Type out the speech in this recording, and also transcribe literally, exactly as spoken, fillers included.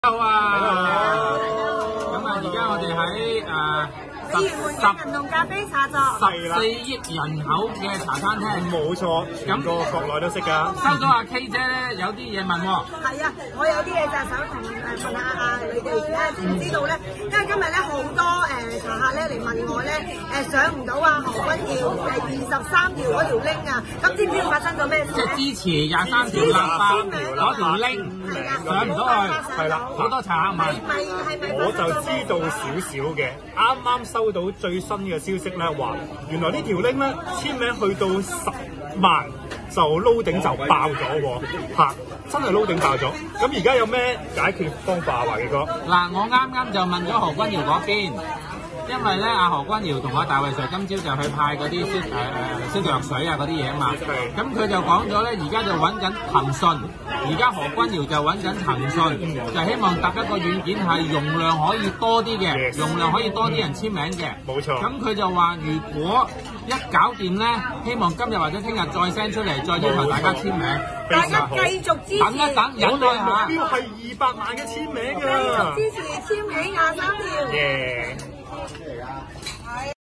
好啊！咁啊，而家我哋喺誒鯉魚門嘅銀龍咖啡茶座， 十四億人口嘅茶餐廳， 冇錯，咁個國內都識㗎。 收到阿 K 姐咧有啲嘢問喎。 係啊，我有啲嘢就想同誒問下啊你哋咧，知唔知道咧？因為今日咧好多誒茶客咧嚟問我咧誒上唔到啊何君堯誒二十三條嗰條 link 啊，咁知唔知發生咗咩事咧？ 即係支持廿三條立法嗰條 link 上唔到去， 係啦， 好多茶客問。 係咪係咪？ 我就知道少少嘅，啱啱收到最新嘅消息咧，話原來呢條 link 咧簽名去到十萬就撈頂就爆咗喎，嚇！真係撈頂爆咗。咁而家有咩解決方法啊，華記哥？ 嗱，我啱啱就問咗何君堯嗰邊。因為咧，阿何君堯同阿大衛 Sir 今朝就去派嗰啲消誒誒消毒藥水啊嗰啲嘢啊嘛，咁佢就講咗咧，而家就揾緊騰訊，而家何君堯就揾緊騰訊，就希望搭一個軟件係容量可以多啲嘅，容量可以多啲人簽名嘅。 冇錯。咁佢就話，如果一搞掂咧，希望今日或者聽日再 send 出嚟，再要求大家簽名。 大家繼續支持。 等一等，忍耐下。 目標係二百萬嘅簽名㗎。 繼續支持簽名廿三條。 耶！